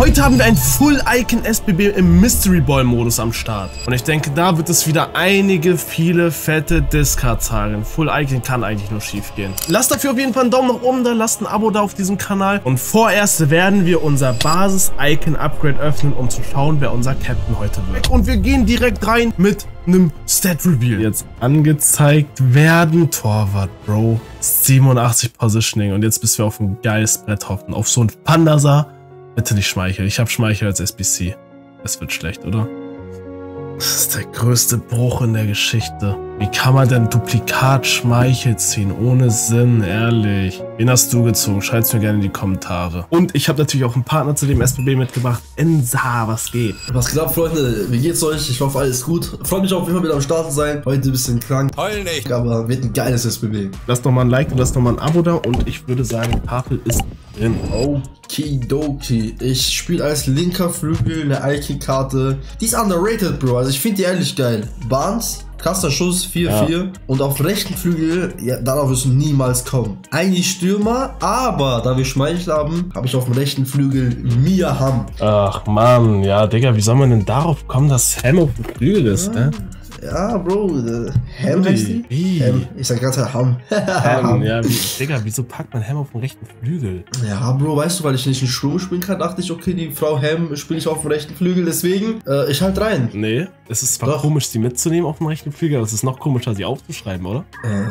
Heute haben wir ein Full Icon SBB im Mystery Ball Modus am Start. Und ich denke, da wird es wieder viele fette Discards haben. Full Icon kann eigentlich nur schief gehen. Lasst dafür auf jeden Fall einen Daumen nach oben da, lasst ein Abo da auf diesem Kanal. Und vorerst werden wir unser Basis-Icon-Upgrade öffnen, um zu schauen, wer unser Captain heute wird. Und wir gehen direkt rein mit einem Stat-Reveal. Jetzt angezeigt werden. Torwart, Bro. 87 Positioning. Und jetzt müssen wir auf ein geiles Brett hoffen. Auf so ein Pandasa. Bitte nicht Schmeichel. Ich habe Schmeichel als SBC. Das wird schlecht, oder? Das ist der größte Bruch in der Geschichte. Wie kann man denn Duplikat Schmeichel ziehen? Ohne Sinn, ehrlich. Wen hast du gezogen? Schreib's mir gerne in die Kommentare. Und ich habe natürlich auch einen Partner zu dem SBB mitgebracht. Ensa, was geht? Was geht ab, Freunde? Wie geht's euch? Ich hoffe, alles gut. Freue mich auf jeden Fall wieder am Start zu sein. Heute ein bisschen krank. Heul nicht. Aber wird ein geiles SBB. Lasst nochmal ein Like und lasst nochmal ein Abo da. Und ich würde sagen, Tafel ist drin. Okidoki. Ich spiele als linker Flügel eine Icon-Karte. Die ist underrated, Bro. Also ich finde die ehrlich geil. Barnes. Krasser Schuss, 4-4. Ja. Und auf rechten Flügel, ja, darauf wirst du niemals kommen. Eigentlich Stürmer, aber da wir Schmeichel haben, habe ich auf dem rechten Flügel Mia Hamm. Ach Mann, ja, Digga, wie soll man denn darauf kommen, dass Hamm auf dem Flügel ist, ne? Ja, Bro, Hamm heißt die? Hamm. Ich sag gerade Hamm. Hamm, ja, Digga, wieso packt man Hamm auf dem rechten Flügel? Ja, Bro, weißt du, weil ich nicht in Sturm spielen kann, dachte ich, okay, die Frau Hamm spiele ich auf dem rechten Flügel, deswegen, ich halt rein. Nee, es ist zwar komisch, sie mitzunehmen auf dem rechten Flügel, aber es ist noch komischer, sie aufzuschreiben, oder?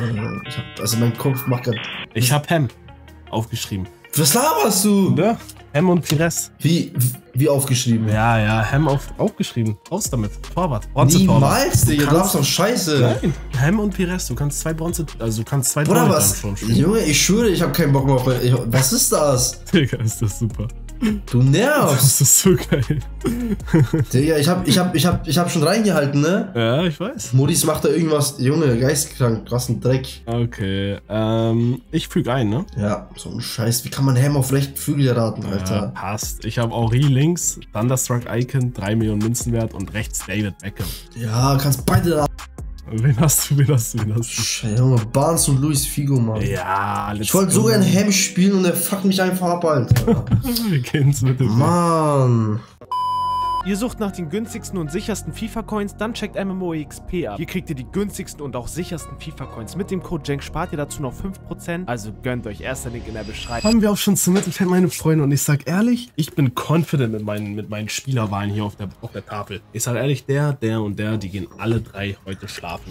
Also mein Kopf macht gerade... Ich hab Hamm aufgeschrieben. Was laberst du? Ja, Hamm und Pires. Wie aufgeschrieben? Ja, Hamm aufgeschrieben. Raus damit. Torwart. Niemals, Digga, du darfst doch scheiße. Nein, Hamm und Pires, du kannst zwei Bronze, also du kannst zwei Oder was? Junge, ich schwöre, ich habe keinen Bock mehr auf... Was ist das? Digga, ist das super. Du nervst. Das ist so geil. Digga, ich hab schon reingehalten, ne? Ja, ich weiß. Modis macht da irgendwas, Junge, geisteskrank, krassen Dreck. Okay, ich füge ein, ne? Ja, so ein Scheiß. Wie kann man Hamm auf rechten Flügel erraten, Alter? Ja, passt. Ich habe Henri links, Thunderstruck Icon, 3 Millionen Münzen wert und rechts David Beckham. Ja, kannst beide da. Wen hast du? Scheiße, Junge, Barnes und Luis Figo, Mann. Ja, ich wollte sogar ein Hamm spielen und der fuckt mich einfach ab, Alter. Wir kennen's mit dem Mann. Ihr sucht nach den günstigsten und sichersten FIFA-Coins, dann checkt MMOXP ab. Hier kriegt ihr die günstigsten und auch sichersten FIFA-Coins. Mit dem Code JENK spart ihr dazu noch 5%, also gönnt euch. Erster Link in der Beschreibung. Kommen wir auch schon zum Mittelfeld, meine Freunde, und ich sag ehrlich, ich bin confident mit meinen Spielerwahlen hier auf der Tafel. Ich sag ehrlich, der und der, die gehen alle drei heute schlafen.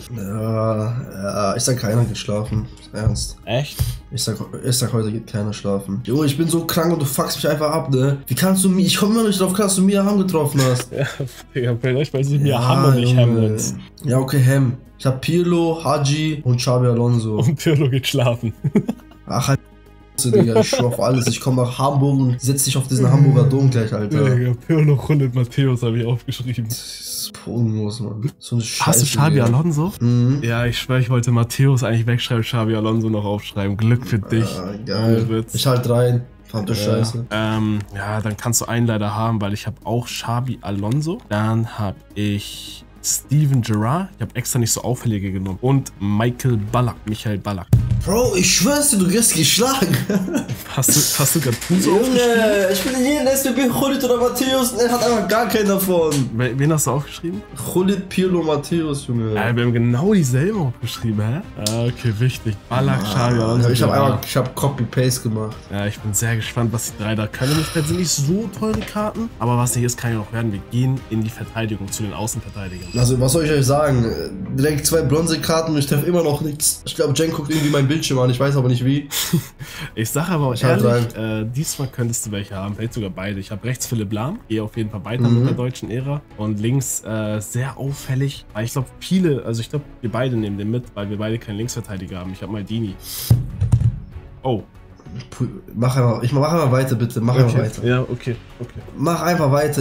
Ja, ich sag, keiner geht schlafen. Ernst. Echt? Ich sag, heute geht keiner schlafen. Jo, ich bin so krank und du fuckst mich einfach ab, ne? Wie kannst du mir, ich komme immer nicht drauf klar, dass du Mia Hamm getroffen hast. Ja, Digga, vielleicht weil sie Mia Hamm und nicht Hamm uns. Ja, okay, Hamm. Ich hab Pirlo, Hadji und Xabi Alonso. Und Pirlo geht schlafen. Ach, halt, Digga, ich schwör auf alles. Ich komme nach Hamburg und setz dich auf diesen Hamburger Dom gleich, Alter. Digga, Pirlo, Rundet, Matthäus habe ich aufgeschrieben. Das ist unlos, Mann. So eine Scheiße. Hast du Xabi Alonso? Mhm. Ja, ich schwör, ich wollte Matthäus eigentlich wegschreiben, Xabi Alonso noch aufschreiben. Glück für dich. Geil. Ich halt rein. Fand das scheiße. Ja, dann kannst du einen leider haben, weil ich habe auch Xabi Alonso. Dann habe ich Steven Gerrard. Ich habe extra nicht so auffällige genommen. Und Michael Ballack. Bro, ich schwör's dir, du wirst geschlagen. Hast du gerade Puso Junge, aufgeschrieben? ich bin in jedem SBB Khulit oder Matthäus und er hat einfach gar keinen davon. Wen hast du aufgeschrieben? Khulit, Pirlo, Matthäus, Junge. Ja, wir haben genau dieselben aufgeschrieben, hä? Ah, okay, wichtig. Ballack, Xabi Alonso. Ich hab Copy-Paste gemacht. Ja, ich bin sehr gespannt, was die drei da können. Das sind nicht so teure Karten, aber was hier ist, kann ja noch werden. Wir gehen in die Verteidigung zu den Außenverteidigern. Also, was soll ich euch sagen? Direkt 2 Bronzekarten und ich treffe immer noch nichts. Ich glaube, Jen guckt irgendwie mein Bildschirm an, ich weiß aber nicht wie. Ich sage aber auch ehrlich, diesmal könntest du welche haben, vielleicht sogar beide. Ich habe rechts Philipp Lahm, gehe auf jeden Fall weiter mit der deutschen Ära. Und links sehr auffällig, weil ich glaube wir beide nehmen den mit, weil wir beide keinen Linksverteidiger haben. Ich habe Maldini. Oh. Mach einfach weiter, bitte. Mach einfach weiter. Ja, okay. Mach einfach weiter.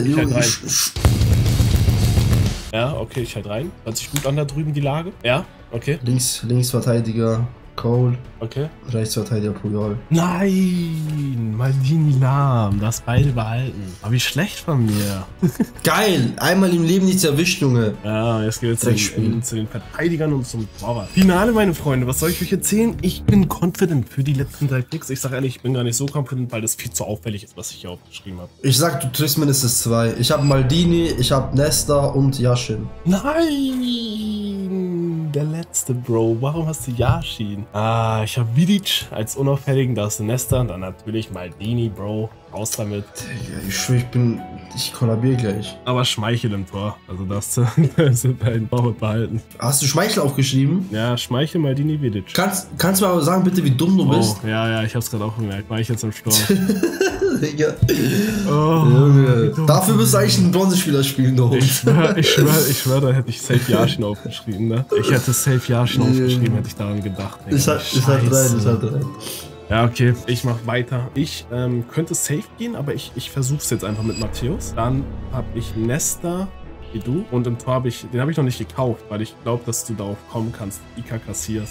Ja, okay, ich halt rein. Hört sich gut an da drüben die Lage. Ja, okay. Linksverteidiger. Cole. Okay. Rechtsverteidiger Puyol. Nein, Maldini Lahm, das beide behalten. Aber wie schlecht von mir. Geil, einmal im Leben nichts erwischt, Junge. Ja, jetzt geht es zu den Verteidigern und zum Torwart. Finale, meine Freunde, was soll ich euch erzählen? Ich bin confident für die letzten 3 Picks. Ich sag ehrlich, ich bin gar nicht so confident, weil das viel zu auffällig ist, was ich hier aufgeschrieben habe. Ich sag, du triffst mindestens 2. Ich habe Maldini, ich habe Nesta und Yashin. Nein, der letzte, Bro. Warum hast du Yashin? Ah, ich habe Vidic als unauffälligen, da ist Nesta und dann natürlich Maldini, Bro. Raus damit. Digga, ich schwör, ich kollabiere gleich. Aber Schmeichel im Tor. Also das sind dein Torwart behalten. Hast du Schmeichel aufgeschrieben? Ja, Schmeichel, Maldini, Vidic. Kannst du mir aber sagen, bitte, wie dumm du bist? Oh, ja, ich hab's gerade auch gemerkt. War ich jetzt im Sturm. Digga. Oh, Junge. Dafür bist du eigentlich ein Bronzespieler spielen, doch. Ich schwör, da hätte ich Safe Yashin aufgeschrieben, ne? Ich hätte Safe Yashin aufgeschrieben, hätte ich daran gedacht. Ist halt rein. Ja, okay, ich mach weiter. Ich könnte safe gehen, aber ich versuch's jetzt einfach mit Matthäus. Dann habe ich Nesta, wie du. Und im Tor habe ich, den habe ich noch nicht gekauft, weil ich glaube, dass du darauf kommen kannst. Iker Casillas.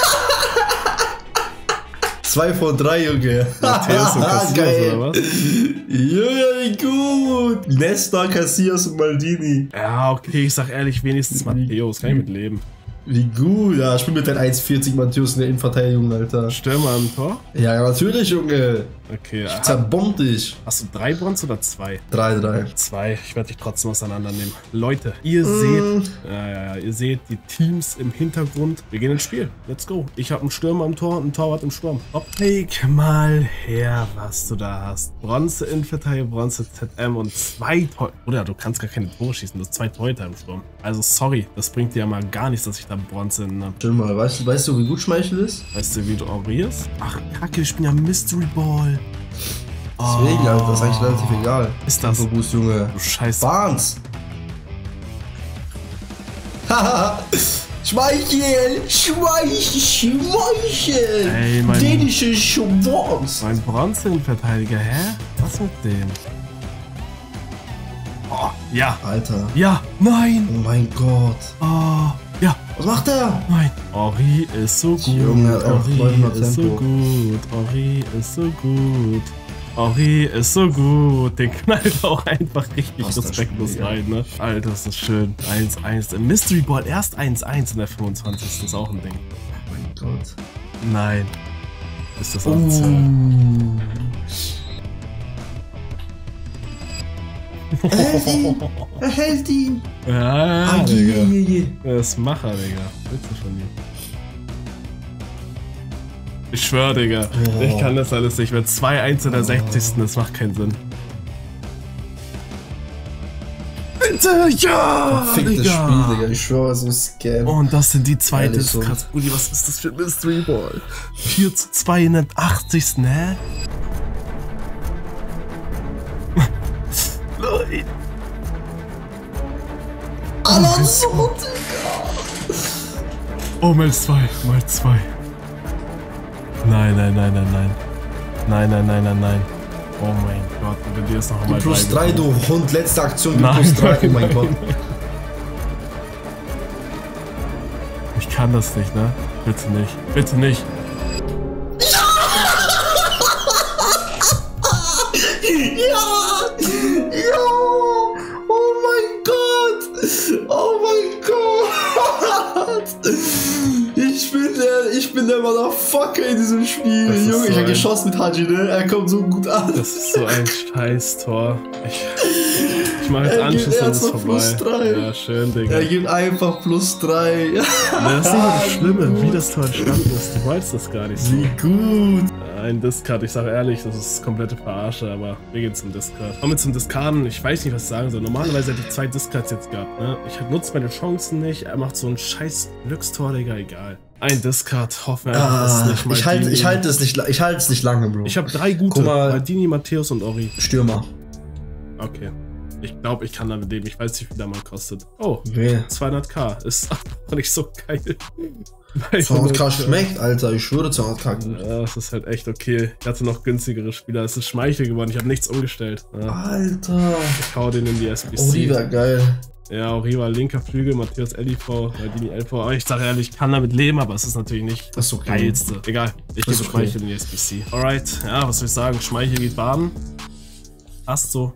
2 von 3, Junge. Matthäus und Casillas, oder was? Junge, gut. Nesta, Casillas und Maldini. Ja, okay, ich sag ehrlich, wenigstens Matthäus. Kann ich mit leben. Wie gut, ja, ich bin mit deinem 1,40 Matthäus in der Innenverteidigung, Alter. Stürmer im Tor? Ja, natürlich, Junge. Okay. Ich zerbomb dich. Hast du 3 Bronze oder 2? 3. 2. Ich werde dich trotzdem auseinandernehmen. Leute, ihr seht, ihr seht die Teams im Hintergrund. Wir gehen ins Spiel. Let's go. Ich habe einen Stürmer im Tor und einen Torwart im Sturm. Zeig mal her, was du da hast. Bronze Innenverteidiger, Bronze ZM und 2 Tor. Oder du kannst gar keine Tore schießen. Du hast 2 Torhüter im Sturm. Also sorry, das bringt dir ja mal gar nichts, dass ich da Bronze in habe. Schön mal, weißt du, wie gut Schmeichel ist? Weißt du, wie du orierst? Ach, Kacke, ich bin ja Mystery Ball. Deswegen, Alter, das ist eigentlich relativ egal. Ist das? So Boost, Junge. Du Scheiße. Barnes. Haha. Schmeichel. Ey, mein... Dänische Chance. Mein Bronze-Verteidiger, hä? Was mit dem? Oh, ja. Alter. Ja, nein. Oh mein Gott. Oh, ja. Was macht er? Nein. Ori ist so gut. Junge, Ori ist so gut. Ori ist so gut. Ori ist so gut. Den knallt auch einfach richtig respektlos rein, ne? Alter, ist das schön. 1-1. Im Mystery Ball erst 1-1 in der 25. ist auch ein Ding. Oh mein Gott. Nein. Ist das asozial? Er hält ihn. Ja, Digga. Das ist Macher, Digga. Willst du von mir? Ich schwör, Digga. Oh. Ich kann das alles nicht. Wenn 2-1 in der 60. Das macht keinen Sinn. Bitte, ja! Verficktes Spiel, Digga. Ich schwör, so Scam. Und das sind die zweite. Krass, Brudi, was ist das für ein Mystery Ball? 4:2 in der 80. Hä? Nein. Alonso, Digga. Oh, mal 2. Nein. Nein. Oh mein Gott, wenn dir das noch einmal plus 3, du Hund, letzte Aktion, plus 3, oh mein Gott. Ich kann das nicht, ne? Bitte nicht. Bitte nicht. Ja! Oh mein Gott! Oh mein Gott! Ich bin der Motherfucker in diesem Spiel. Junge, so ich hab geschossen mit Haji, ne? Er kommt so gut an. Das ist so ein Scheiß-Tor. Ich mach jetzt Anschluss und ist vorbei. Plus 3. Ja, schön, Digga. Er gibt einfach plus 3. Das ist nicht das Schlimme, wie das Tor entstanden ist. Du weißt das gar nicht so. Wie gut. Ein Discard, ich sage ehrlich, das ist komplette Verarsche, aber wir gehen zum Discard. Kommen wir zum Discarden, ich weiß nicht, was ich sagen soll. Normalerweise hätte ich 2 Discards jetzt gehabt, ne? Ich nutze meine Chancen nicht, er macht so ein scheiß Glückstor, Digga, egal. Ein Discard, hoffen wir einfach, dass es nicht Maldini. Ich halte es nicht lange, Bro. Ich habe 3 gute, Maldini, Matthäus und Ori. Stürmer. Okay. Ich glaube, ich kann damit leben. Ich weiß nicht, wie viel der mal kostet. Oh, okay. 200k. Ist auch nicht so geil. 200k schmeckt, Alter. Ich schwöre, 200k gut. Ja, das ist halt echt okay. Ich hatte noch günstigere Spieler. Es ist Schmeichel geworden. Ich habe nichts umgestellt. Ja. Alter. Ich hau den in die SBC. Oh, die wäre geil. Ja, auch hier war linker Flügel, Matthias LIV, Dini LV. Aber ich sage ehrlich, ich kann damit leben, aber es ist natürlich nicht Das ist okay. Geilste. Egal, ich gebe Schmeichel in die SBC. Alright, ja, was soll ich sagen? Schmeichel geht baden. Passt so.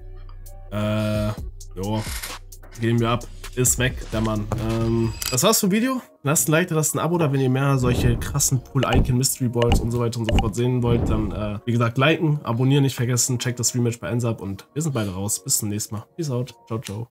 Jo, gehen wir ab. Ist weg, der Mann. Das war's vom Video. Lasst ein Like, lasst ein Abo da, wenn ihr mehr solche krassen Pool-Icon, Mystery Balls und so weiter und so fort sehen wollt. Dann, wie gesagt, liken, abonnieren nicht vergessen, checkt das Rematch bei Ensab und wir sind beide raus. Bis zum nächsten Mal. Peace out. Ciao, ciao.